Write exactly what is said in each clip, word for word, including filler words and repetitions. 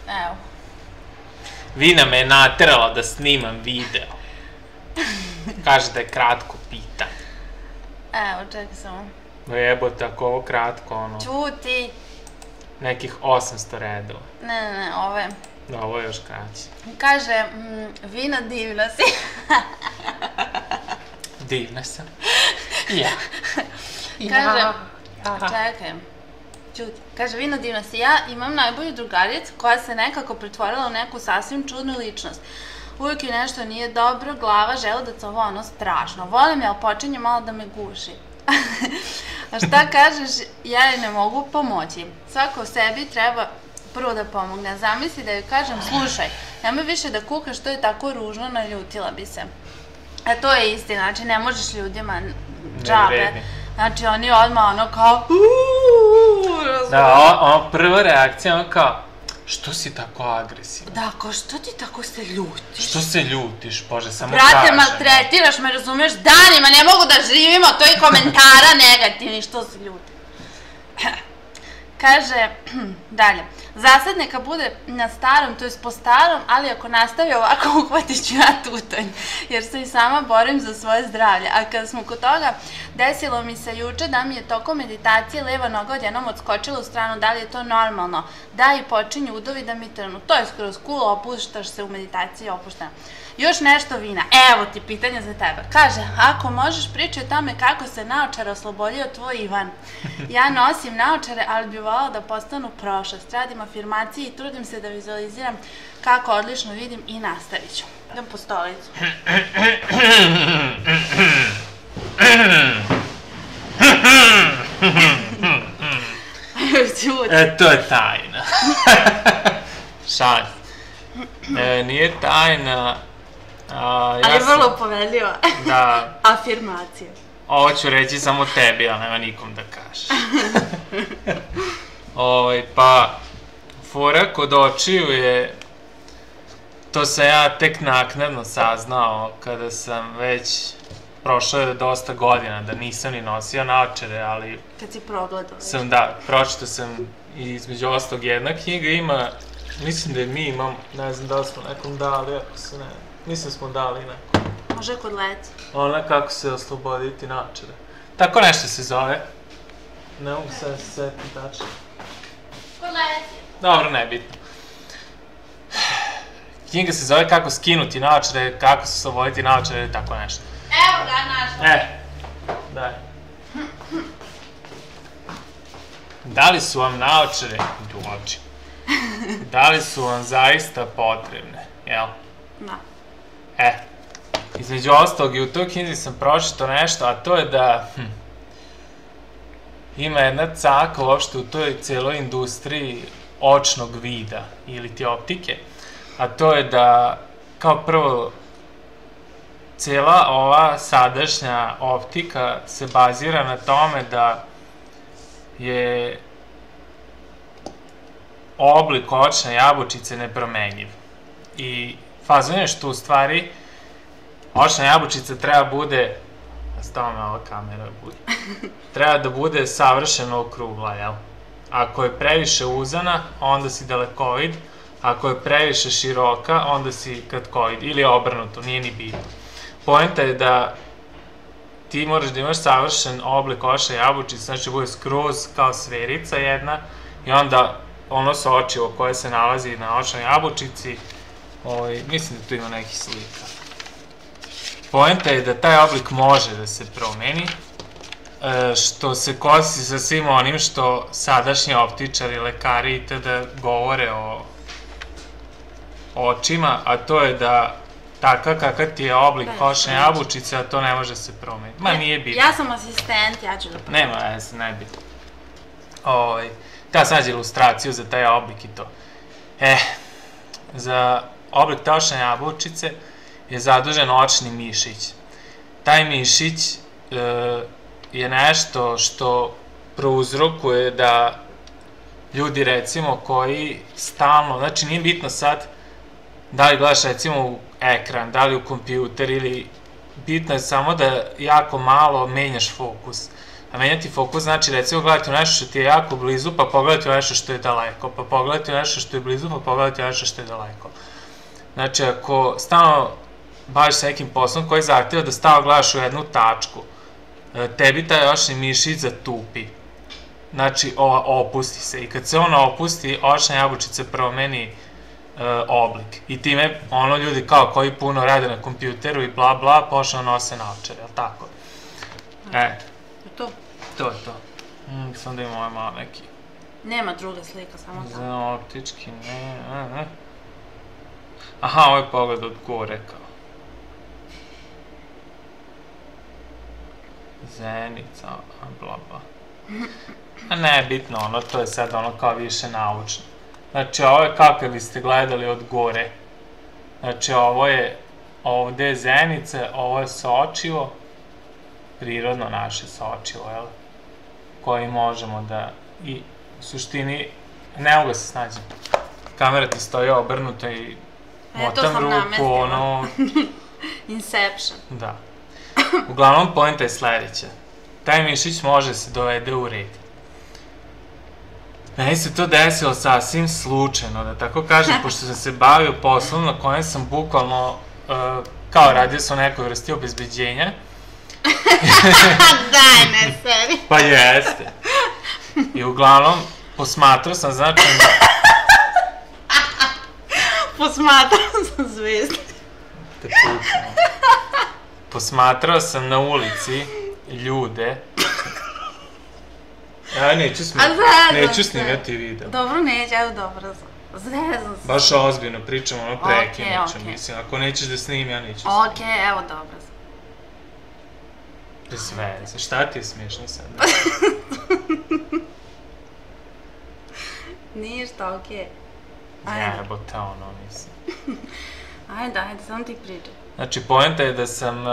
Evo. Vina me je naterala da snimam video. Kaže da je kratko pitanje. Evo, čekaj samo. Jebote, ako ovo kratko, ono... Ćuti. Nekih osamsto redova. Ne, ne, ne, ove. Da, ovo je još kraće. Kaže, Vina, divna si. Divna sam. Ja. Kaže, čekaj. Ćuti. Kaže, Vina, divna si. Ja imam najbolju drugaricu koja se nekako pretvorila u neku sasvim čudnu ličnost. Uvijek je nešto nije dobro, glava, želudac, ovo ono strašno. Volim je, ali počinje malo da me guši. A šta kažeš, ja joj ne mogu pomoći. Svako sebi treba prvo da pomogne. Zamisli da joj kažem, slušaj, nemoj više da kukaš, to je tako ružno, naljutila bi se. A to je istina, znači ne možeš ljudima džabe. Znači oni odmah ono kao da, ono prva reakcija ono kao što si tako agresivan? Da, kao što ti tako se ljutiš? Što se ljutiš, Bože, samo kažem. Brate, maltretiraš me, razumeš, danima, ne mogu da živimo, to je komentara negativni, što se ljuti. Kaže, dalje, zasad neka bude na starom, to je po starom, ali ako nastavi ovako, uhvatit ću ja tutanj, jer se i sama borim za svoje zdravlje. A kada smo kod toga, desilo mi se juče da mi je tokom meditacije leva noga odjednom odskočila u stranu, da li je to normalno? Da, i počinju udovi da mi trnu. To je skroz cool, opuštaš se u meditaciji, opuštena. Još nešto, Vina, evo ti pitanje za tebe. Kaže, ako možeš pričati o tome kako se naočara oslobodio tvoj Ivan. Ja nosim naočare, ali bi volala da postanu prošlost. Radim afirmacije i trudim se da vizualiziram kako odlično vidim i nastavit ću. Idem po stolicu. E, to je tajna. Šalim. Nije tajna... Ali je vrlo povedljiva. Da. Afirmacija. Ovo ću reći samo tebi, ali nema nikom da kažeš. Pa, fora kod očiju je, to sam ja tek naknadno saznao kada sam već prošao je dosta godina da nisam ni nosio naočare, ali... Kad si progledao. Sam, da, pročitao sam i između ostalog jedna knjiga ima, mislim da je mi imamo, ne znam da li smo nekom dali, ako se ne... Mislim smo dali neko. Može kod Leci. Ona kako se osloboditi naočare. Tako nešto se zove. Ne mogu se setiti tačno. Kod Leci. Dobro, nebitno. Knjiga se zove kako skinuti naočare, kako se osloboditi naočare, tako nešto. Evo ga, našla. E, daj. Da li su vam naočare, idu oči, da li su vam zaista potrebne, jel? Da. E, između ostalog i u toj knjizi sam pročitao nešto, a to je da ima jedna caka uopšte u toj cijeloj industriji očnog vida ili ti optike, a to je da kao prvo cijela ova sadašnja optika se bazira na tome da je oblik očne jabučice nepromenjiv i fazon je što u stvari očna jabučica treba bude, stava me ova kamera bude, treba da bude savršeno okrugla, jel? Ako je previše uzana, onda si dalekovid, ako je previše široka, onda si kratkovid, ili obrnuto, nije ni bitno. Poenta je da ti moraš da imaš savršen oblik očne jabučice, znači bude skroz kao sferica jedna i onda ono sočivo koje se nalazi na očnoj jabučici, mislim da tu ima nekih slika. Poenta je da taj oblik može da se promeni, što se kosi sa svim onim što sadašnji optičari, lekari itd. Govore o očima, a to je da takav kakav ti je oblik očne jabučice, a to ne može se promeniti. Ma nije bitno. Ja sam asistent, ja ću da promenim. Nema, ja sam ne bitno. Da, sad ilustraciju za taj oblik i to. E, za oblik te očne jabučice je zadužen očni mišić. Taj mišić je nešto što prouzrokuje da ljudi, recimo, koji stalno, znači nije bitno sad da li gledaš recimo u ekran, da li u kompjuter ili bitno je samo da jako malo menjaš fokus. A menjati fokus znači recimo gledati u nešto što ti je jako blizu, pa pogledati u nešto što je daleko, pa pogledati u nešto što je blizu, pa pogledati u nešto što je daleko. Znači, ako stalno baviš sa nekim poslom koji zahtjeva da stalno gledaš u jednu tačku, tebi taj očni mišić zatupi. Znači, opusti se. I kad se on opusti, očna jabučica promeni oblik. I time, ono, ljudi kao koji puno rade na kompjuteru i bla bla, počne nose naočare, jel' tako? E. To? To je to. Sam da imamo ovaj malo neki... Nema druga slika, samo tako. Za optički, ne, ne, ne. Aha, ovo je pogled od gore, kao. Zenica, bla bla. A ne, bitno ono, to je sad ono kao više naučno. Znači, ovo je kako biste gledali od gore. Znači, ovo je, ovde je zenica, ovo je sočivo, prirodno naše sočivo, jel? Koji možemo da, i u suštini, ne mogu da se snađem. Kamera ti stoji obrnuto i motam ruku, ono... Inception. Da. Uglavnom, poenta je sledeća. Taj mišić može se dovede u red. Meni se to desilo sasvim slučajno, da tako kažem, pošto sam se bavio poslom na kojem sam bukvalno, kao radio sam u nekoj vrsti obezbeđenja. Daj, ne seri. Pa jeste. I uglavnom, posmatrao sam, znači... Posmatrao sam zvezde. Te pucamo. Posmatrao sam na ulici ljude. Ja neću snimati video. Dobro, neću, evo dobro. Zvezam se. Baš ozbiljno pričam, ono prekinućem, mislim, ako nećeš da snimim, ja neću snimati. Okej, evo dobro. Bez veze, šta ti je smiješno sad? Ništa, okej. Jebote, ono, mislim. Ajde, ajde, samo ti pričaj. Znači, poenta je da sam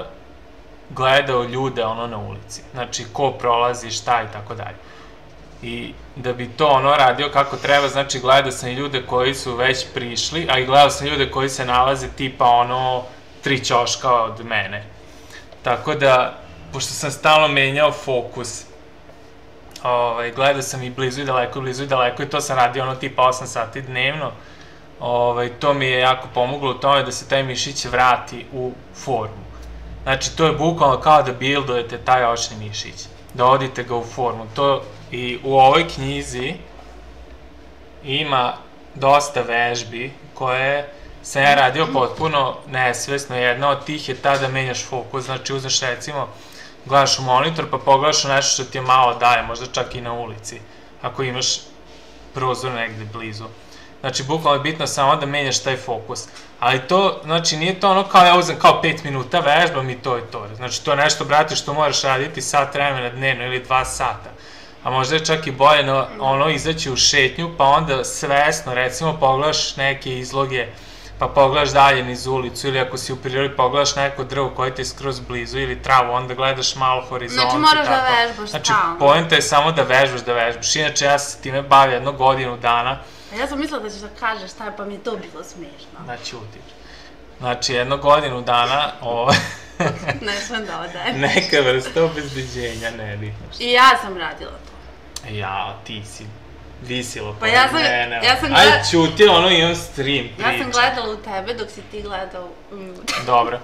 gledao ljude, ono, na ulici. Znači, ko prolazi, šta i tako dalje. I da bi to, ono, radio kako treba, znači, gledao sam i ljude koji su već prišli, a i gledao sam ljude koji se nalaze tipa, ono, tri ćoška od mene. Tako da, pošto sam stalno menjao fokus, gledao sam i blizu i daleko, blizu i daleko, i to sam radio, ono, tipa osam sati dnevno. To mi je jako pomoglo u tome da se taj mišić vrati u formu. Znači, to je bukvalno kao da bildujete taj očni mišić, da odite ga u formu. I u ovoj knjizi ima dosta vežbi koje sam ja radio potpuno nesvesno. Jedna od tih je ta da menjaš fokus, znači uzmeš recimo, gledaš u monitor pa pogledaš u nešto što ti je malo daje, možda čak i na ulici, ako imaš prozor negde blizu. Znači, bukvalno je bitno samo da menjaš taj fokus. Ali to, znači, nije to ono kao ja uzem kao pet minuta vežbam i to je to. Znači, to je nešto, brate, što moraš raditi sat vremena dnevno ili dva sata. A možda je čak i bolje ono izaći u šetnju, pa onda svesno, recimo, pogledaš neke izloge, pa pogledaš dalje niz ulicu, ili ako si u prirodi pogledaš neko drvo koje ti je skroz blizu, ili travu, onda gledaš malo horizont i tako. Znači, moraš da vežbaš stalno. Znači, poenta je samo da vežbaš, da vežbaš. Inače, ja se time bavim jednu godinu dana. Ja sam mislila da ćeš da kažeš šta je, pa mi je to bilo smiješno. Znači, utiš. Znači, jednu godinu dana, ovo... Ne smem da odajem. Neka vrsta obezbeđenja, ne bitno što. I ja sam radila to. Ja, ti si visilo pored mene. Ajde, ćuti, ono, imam stream priča. Ja sam gledala u tebe dok si ti gledao u ljude. Dobro.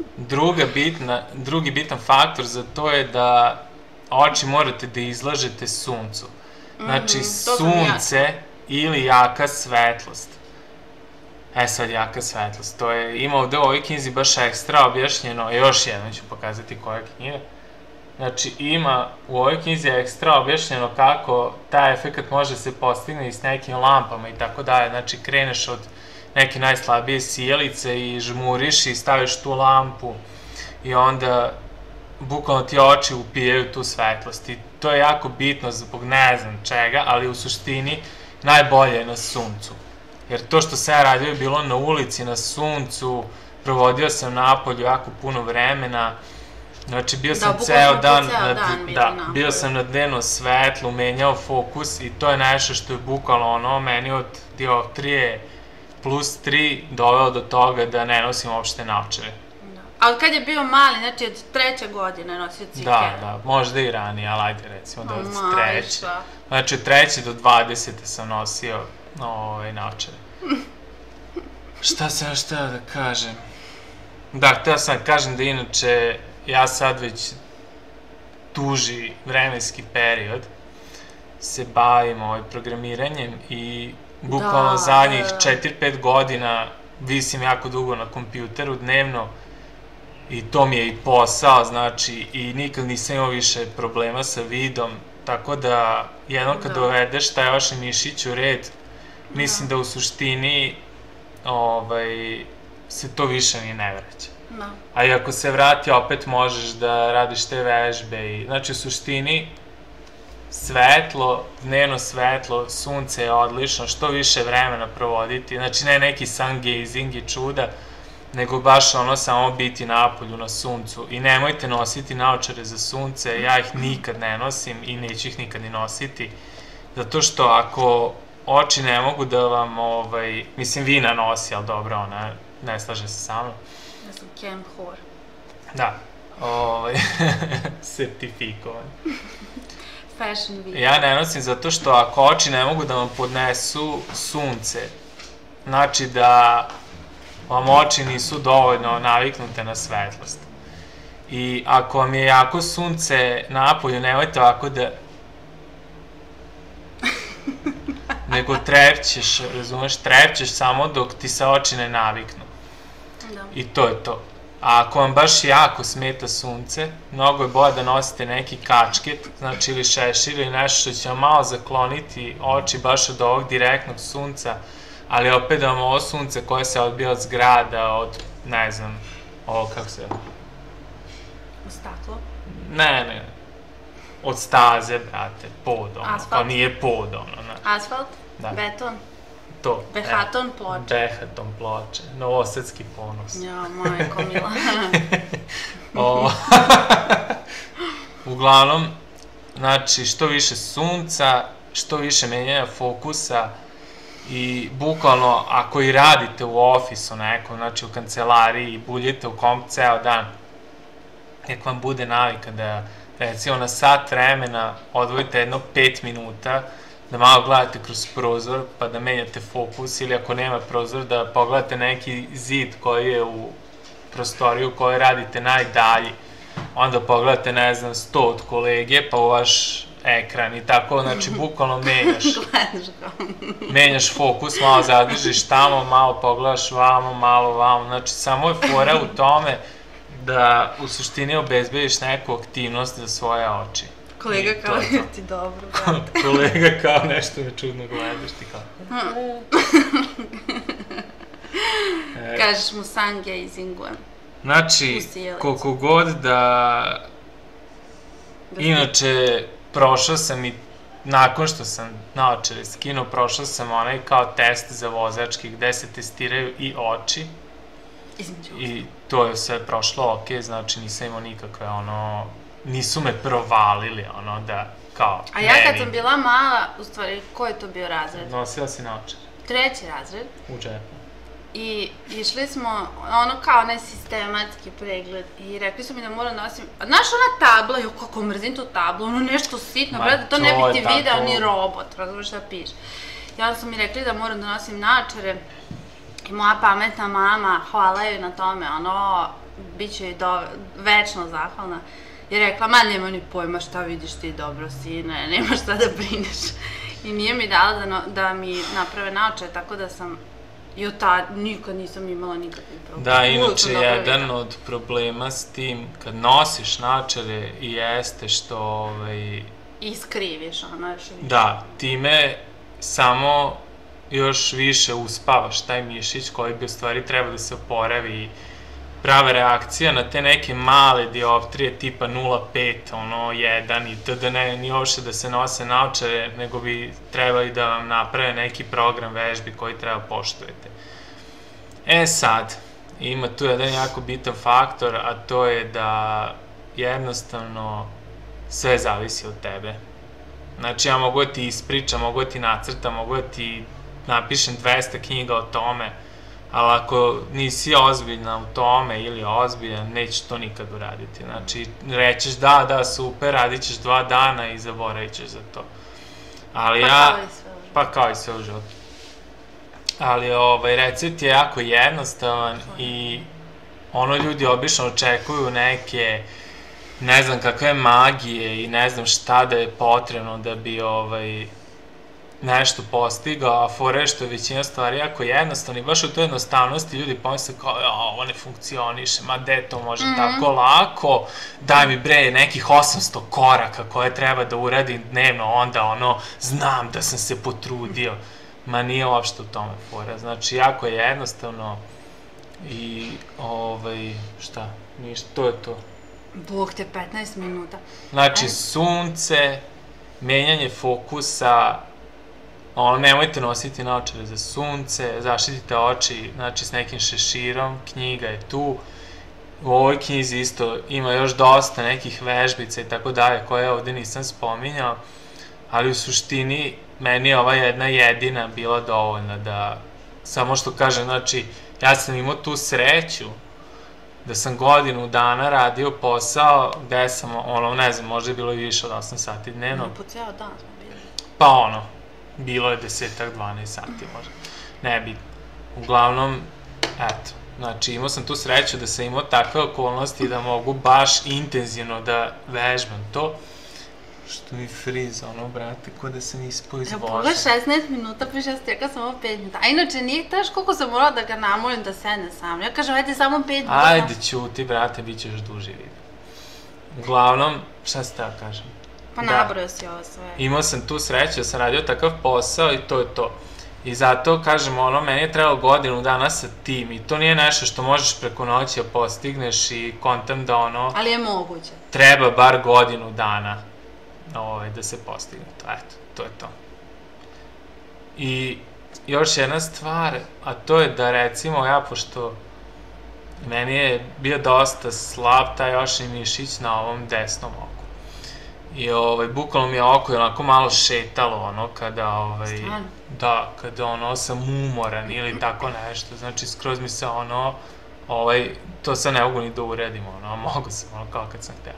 Drugi bitan faktor za to je da oči morate da izlažete suncu. Znači, sunce ili jaka svetlost. E sad, jaka svetlost. To je, ima ovde u ovoj knjizi baš ekstra objašnjeno, još jednom ću pokazati koja knjiga. Znači, ima u ovoj knjizi ekstra objašnjeno kako taj efekt može se postigne i s nekim lampama i tako dalje. Znači, kreneš od neke najslabije sijalice i žmuriš i staviš tu lampu i onda bukvalno ti oči upijaju tu svetlost. I to je jako bitno zbog ne znam čega, ali u suštini najbolje je na suncu. Jer to što sam ja radio je bilo na ulici, na suncu, provodio sam napolju jako puno vremena. Znači, bio sam ceo dan, bio sam na dnevno svetlu, menjao fokus i to je nešto što je bukvalno ono meni od dioptrije plus tri doveo do toga da ne nosim uopšte naočare. A od kad je bio mali, znači od treće godine nosio cike? Da, da, možda i ranije, ali ajde recimo da od treće. Majša. Znači od treće do dvadesete sam nosio ove naočare. Šta sam još htio da kažem? Da, htio sam da kažem da inače ja sad već duži vremenski period se bavim ovaj programiranjem i bukvalno zadnjih četiri pet godina visim jako dugo na kompjuteru dnevno i to mi je i posao, znači, i nikad nisam imao više problema sa vidom, tako da jednom kad dovedeš taj vaš mišić u red, mislim da u suštini se to više ni ne vraća. A i ako se vrati, opet možeš da radiš te vežbe. Znači, u suštini, svetlo, dnevno svetlo, sunce je odlično, što više vremena provoditi. Znači, ne neki sun gazing i čuda, nego baš ono samo biti napolju na suncu. I nemojte nositi naočare za sunce, ja ih nikad ne nosim i neću ih nikad ni nositi. Zato što ako oči ne mogu da vam, mislim, Vina nosi, ali dobro, ona ne slaže se sa mnom. Ja sam cam whore. Da, sertifikovan. Fashion week. Ja ne nosim zato što ako oči ne mogu da vam podnesu sunce, znači da vam oči nisu dovoljno naviknute na svetlost. I ako vam je jako sunce napolju, nemojte ovako da... nego trepćeš, razumeš, trepćeš samo dok ti se oči ne naviknu. I to je to. A ako vam baš jako smeta sunce, mnogo je bolje da nosite neki kačket, znači ili šešir ili nešto što će vam malo zakloniti oči baš od ovog direktnog sunca, ali opet da vam ovo sunce koje se odbija od zgrada, od, ne znam, ovo kako se... Od staklo? Ne, ne, od staze, brate, pod, ono, asfalt? To nije pod, ono, ne. Asfalt? Da. Beton? To. Behaton ploče? Behaton ploče, novosadski ponos. Ja, majko mila. Uglavnom, znači, što više sunca, što više menjanja fokusa i bukvalno, ako i radite u ofisu nekom, znači u kancelariji i buljite u komp ceo dan, nek vam bude navika da, recimo, na sat vremena odvojite jedno pet minuta, da malo gledate kroz prozor, pa da menjate fokus, ili ako nema prozor, da pogledate neki zid koji je u prostoriju u kojoj radite najdalji. Onda pogledate, ne znam, sto od kolege, pa u vaš ekran i tako, znači, bukvalno menjaš. Menjaš fokus, malo zadržiš tamo, malo pogledaš vamo, malo vamo. Znači, samo je fora u tome da u suštini obezbediš neku aktivnost za svoje oči. Kolega kao je ti dobro, brate. Kolega kao nešto me čudno gledaš ti kao. Kažeš mu sun gazingujem. Znači, koliko god da... Inače, prošao sam i nakon što sam naočare skinuo, prošao sam onaj kao test za vozački gde se testiraju i oči. I to je sve prošlo ok, znači nisam imao nikakve ono... Nisu me provalili, ono, da, kao, A ja kad sam bila mala, u stvari, ko je to bio razred? Nosila si naočare. Treći razred. U džepu. I išli smo, ono, kao onaj sistematski pregled i rekli su mi da moram nosim, a znaš ona tabla, jo, kako mrzim tu tablu, ono nešto sitno, brate, to ne bi ti video ni robot, razumiješ šta piše. I onda su mi rekli da moram da nosim naočare i moja pametna mama, hvala joj na tome, ono, bit će joj večno zahvalna. I rekla, ma nema ni pojma šta vidiš ti dobro, sine, nema šta da brineš. I nije mi dala da mi naprave naočare, tako da sam i od tada nikad nisam imala nikakvih problema. Da, inače, jedan od problema s tim, kad nosiš naočare, jeste što... Iskriviš, ono još više. Da, time samo još više uspavaš taj mišić koji bi u stvari trebao da se oporavi i prava reakcija na te neke male dioptrije tipa nula zarez pet, ono, jedan itd. Ne, ni uopšte da se nose naočare, nego bi trebali da vam naprave neki program vežbi koji treba poštujete. E sad, ima tu jedan jako bitan faktor, a to je da jednostavno sve zavisi od tebe. Znači, ja mogu da ti ispričam, mogu da ti nacrtam, mogu da ti napišem dvesta knjiga o tome, ali ako nisi ozbiljna u tome ili ozbiljan, nećeš to nikad uraditi. Znači, rećeš da, da, super, radit ćeš dva dana i zaboravit ćeš za to. Ali ja... Pa kao i sve u životu. Ali ovaj, recept je jako jednostavan i ono ljudi obično očekuju neke, ne znam kakve magije i ne znam šta da je potrebno da bi ovaj, nešto postigao, a fora je što je većina stvari jako jednostavna i baš u toj jednostavnosti ljudi pomisle kao, ja, ovo ne funkcioniše, ma de to može tako lako, daj mi bre nekih osamsto koraka koje treba da uradim dnevno, onda ono, znam da sam se potrudio. Ma nije uopšte u tome fora, znači jako je jednostavno i ovaj, šta, ništa, to je to. Bog te, petnaest minuta. Znači, sunce, menjanje fokusa, ono, nemojte nositi naočare za sunce, zaštitite oči, znači, s nekim šeširom, knjiga je tu. U ovoj knjizi isto ima još dosta nekih vežbica i tako dalje, koje ovde nisam spominjao, ali u suštini meni je ova jedna jedina bila dovoljna da, samo što kažem, znači, ja sam imao tu sreću da sam godinu dana radio posao gde sam, ono, ne znam, možda je bilo i više od osam sati dnevno. Po ceo dan smo bili. Pa ono, bilo je desetak, dvanaest sati možda, nebitno. Uglavnom, eto, znači imao sam tu sreću da sam imao takve okolnosti da mogu baš intenzivno da vežbam to. Što mi friza, ono, brate, ko da sam ispao iz vožnje. Evo, pogledaj, šesnaest minuta, piše, ja stekla samo pet minuta. A inače, nije taš koliko sam morala da ga namolim da sedne sam. Ja kažem, ajde, samo pet minuta. Ajde, ćuti, brate, bit će još duži video. Uglavnom, šta se teo kažem? Pa nabrojao si ovo sve. Imao sam tu sreću da sam radio takav posao i to je to. I zato, kažem, ono, meni je trebalo godinu dana sa tim i to nije nešto što možeš preko noći da postigneš i kontam da ono... Ali je moguće. Treba bar godinu dana da se postigne to, eto, to je to. I još jedna stvar, a to je da recimo ja, pošto meni je bio dosta slab taj ošni mišić na ovom desnom oku. I ovaj, bukvalno mi je oko onako malo šetalo, ono, kada, ovaj, da, kada ono sam umoran ili tako nešto, znači skroz mi se ono, ovaj, to sad ne mogu ni da uredim, ono, mogu sam, ono, kao kad sam hteo.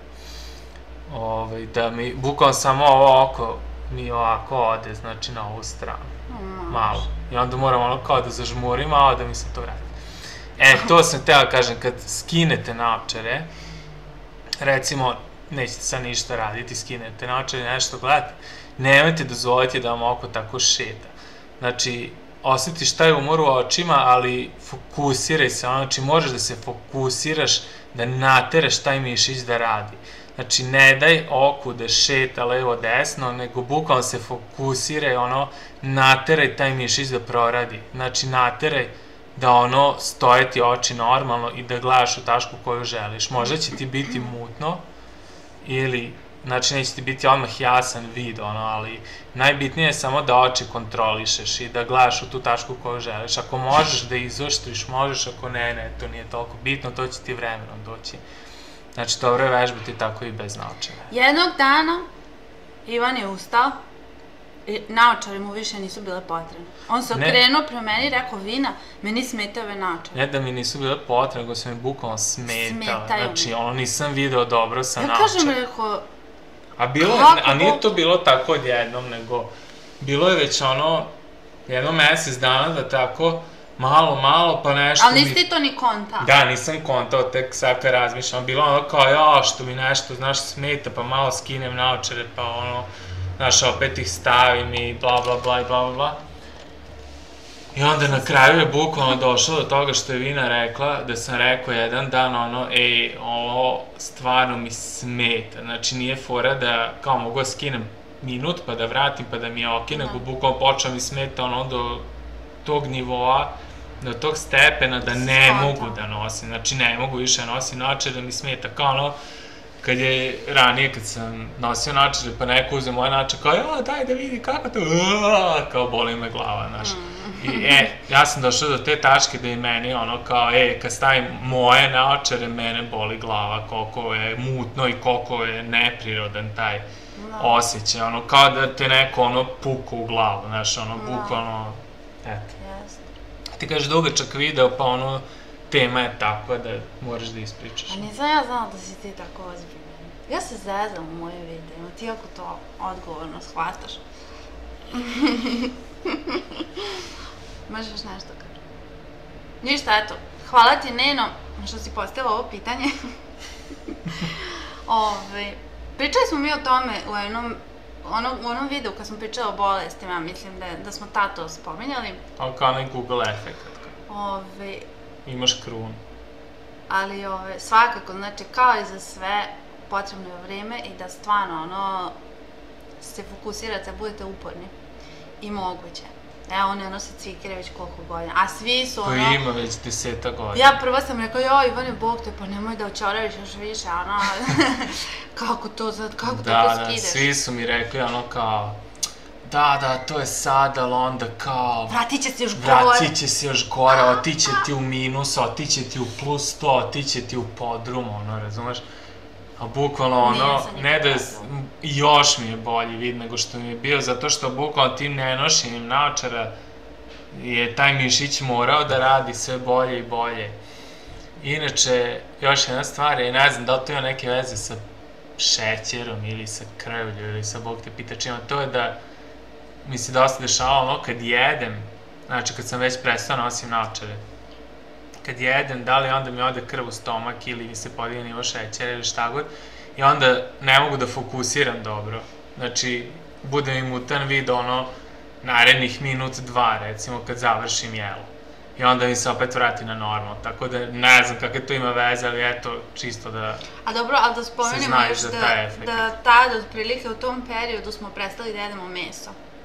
Da mi, bukvalno samo ovo oko mi ovako ode, znači na ovu stranu, malo. I onda moram ono kao da zažmurim, malo da mi se to vrati. E, to sam htela kažem, kad skinete naočare, recimo, nećete sad ništa raditi, skinete naočare, nešto gledate, nemojte dozvoliti da vam oko tako šeta. Znači, osjetiš taj umor u očima, ali fokusiraj se, znači možeš da se fokusiraš, da nateraš taj mišić da radi. Znači, ne daj oku da šeta levo-desno, nego bukvalno se fokusiraj, ono, nateraj taj mišić da proradi. Znači, nateraj da, ono, stoje ti oči normalno i da gledaš u tačku koju želiš. Možda će ti biti mutno, ili, znači, neće ti biti odmah jasan vid, ono, ali najbitnije je samo da oči kontrolišeš i da gledaš u tu tačku koju želiš. Ako možeš da izoštriš, možeš, ako ne, ne, to nije toliko bitno, to će ti vremenom doći. Znači, dobro je vežbati tako i bez naočara. Jednog dana Ivan je ustao i naočare mu više nisu bile potrebne. On se okrenuo prema meni i rekao, Vina, meni smetaju ove naočare. Ne da mi nisu bile potrebne, nego su mi bukvalno smetale. Znači, ono, nisam video dobro sa naočare. Ja kažem, rekao... A nije to bilo tako odjednom, nego bilo je već ono, jedno mesec dana da tako... malo, malo, pa nešto mi... Ali nisi ti to ni kontao? Da, nisam kontao, tek sad kad razmišljam. Bilo ono kao, ja, što mi nešto, znaš, smeta, pa malo skinem naočare, pa ono, znaš, opet ih stavim i bla, bla, bla, i bla, bla, bla. I onda na kraju je bukvalno došlo do toga što je Vina rekla, da sam rekao jedan dan, ono, ej, ovo stvarno mi smeta. Znači, nije fora da, kao, mogu da skinem minut, pa da vratim, pa da mi je okej, nego bukvalno počeo mi smeta, ono, do tog nivoa, do tog stepena da ne mogu da nosim, znači ne mogu više nosim naočare, da mi smeta, kao ono, kad je ranije, kad sam nosio naočare, pa neko uze moje naočare, kao, ja, daj da vidi kako to, kao boli me glava, znaš. I, e, ja sam došao do te tačke da i meni, ono, kao, e, kad stavim moje naočare, mene boli glava, koliko je mutno i koliko je neprirodan taj osjećaj, ono, kao da te neko, ono, puku u glavu, znaš, ono, bukvalno, eto. ti kažeš dugačak video, pa ono, tema je takva da moraš da ispričaš. A nisam ja znala da si ti tako ozbiljna. Ja se zezam u mojim videima, ti ako to odgovorno shvataš. Možeš nešto kažem. Ništa, eto. Hvala ti, Neno, što si postavila ovo pitanje. Ove, pričali smo mi o tome u jednom, ono, u onom videu kad smo pričali o bolestima, mislim da, da smo tato spominjali. Ali kao onaj Google efekt. Ove, Imaš krunu. Ali ove, svakako, znači, kao i za sve, potrebno je vreme i da stvarno, ono, se fokusirate, budete uporni. I moguće. Evo, on ne nosi cvikire već koliko godina. A svi su, ono... Pa ima već deseta godina. Ja prvo sam rekao, joj, Ivane, Bog te, pa nemoj da očaraviš još više, ono... Kako to, kako to da, skideš? Da, svi su mi rekli, ono, kao... Da, da, to je sad, ali onda kao... Vratit će se još gore. Vratit će se još gore, otiće ti u minus, otiće ti u plus sto, otiće ti u podrum, ono, razumeš? A bukvalno, ono, ne da... Još mi je bolji vid nego što mi je bio, zato što bukvalno tim nenošenim naočara je taj mišić morao da radi sve bolje i bolje. Inače, još jedna stvar je, ne znam da li to ima neke veze sa šećerom ili sa krvlju ili sa bog te pita čima, to je da mi se dosta dešava ono kad jedem, znači kad sam već prestao nosim naočare, kad jedem, da li onda mi ode krv u stomak ili mi se podigne nivo šećera ili šta god, i onda ne mogu da fokusiram dobro. Znači, bude mi mutan vid ono narednih minut, dva, recimo, kad završim jelo. I onda mi se opet vrati na normal, tako da ne znam kakve to ima veze, ali eto, čisto da... A dobro, ali da spomenemo još da tada, otprilike u tom periodu smo prestali da jedemo meso.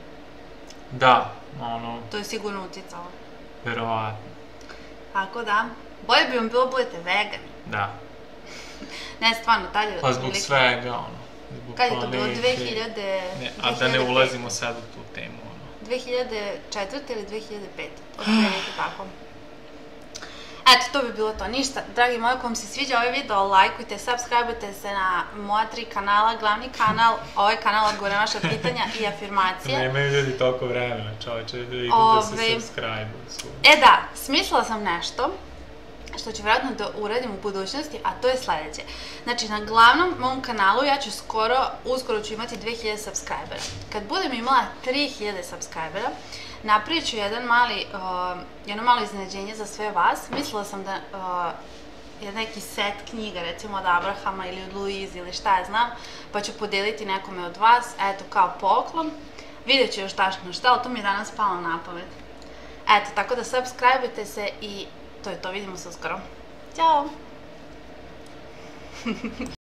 Da, ono... To je sigurno uticalo. Verovatno. Tako da, bolje bi vam bilo budete vegani. Da. Ne, stvarno, tad je... Pa zbog svega, ono. Kad je to bilo? dve hiljade... A da ne ulazimo sad u tu temu, ono. dve hiljade četvrte ili dve hiljade pete? Otprilike tako. Eto, to bi bilo to. Ništa, dragi moji, ako vam se sviđa ovaj video, lajkujte, subscribe-ujte se na moja tri kanala, glavni kanal, ovaj kanal odgovore na vaša pitanja i afirmacije. Nemaju ljudi toliko vremena, čovječe, da idu da se subscribe-uju. E da, smislila sam nešto što ću vjerojatno da uradim u budućnosti, a to je sledeće. Znači, na glavnom mom kanalu ja ću skoro, uskoro ću imati dve hiljade subscribera. Kad budem imala tri hiljade subscribera, napravit ću jedan mali, jedno malo iznenađenje za sve vas. Mislila sam da je neki set knjiga, recimo od Abrahama ili od Louise ili šta ja znam, pa ću podeliti nekome od vas, eto, kao poklon. Vidjet ću još tačno šta, ali to mi je danas palo na pamet. Eto, tako da subscribe-ujte se i to je to, vidimo se uskoro. Ćao!